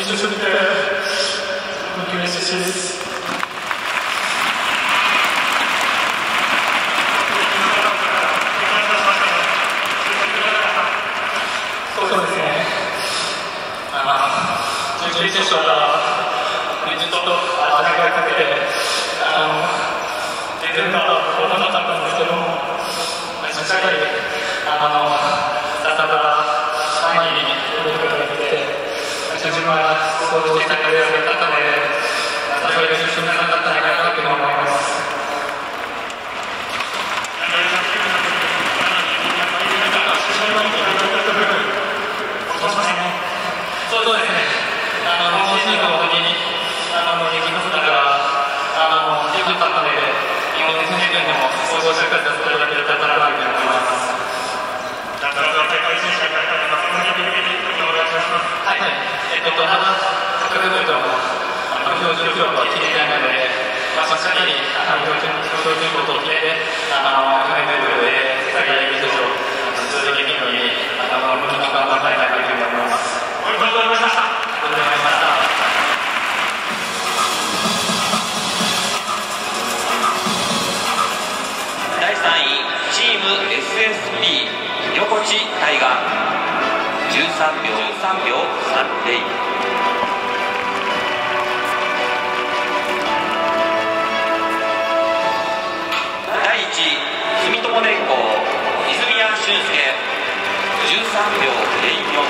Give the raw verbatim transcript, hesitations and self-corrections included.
緊張してて、本当に練習中です。そうですね。あの、準々決勝からずっとあれがかけて、あの、全然まだ分からなかったんですけども、しっかり、あの、だだだ前に出ることができて、自分は想像したレベルだったので、それが一緒になかったんじゃないかなと思います。そうですね。あの、シーズンの時に、あの、雪の姿が、あの、良かったので、日本選手権でも想像しっかりさせていただけたらなと思います。はい、えっと、まだ、ひゃくメートルの標準記録は切れないので、まあ、しっかり標準記録を切れて、あの、ひゃくメートルで世界陸上を続けていくのに、あの、向きに頑張りたいなというふうに思います。ありがとうございました。ありがとうございました。 だいさんいチーム エスエスビー 横地大河じゅうさんびょうさんびょうさんゼロ。だいいち住友電工泉谷俊介じゅうさんびょうゼロよん。